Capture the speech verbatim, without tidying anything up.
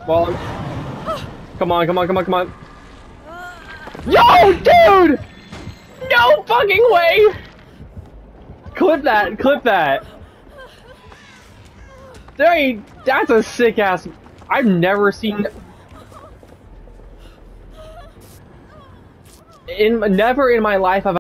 Well, I'm... Come on, come on, come on, come on. Yo, dude! No fucking way! Clip that, clip that. There ain't... That's a sick ass... I've never seen... In, never in my life have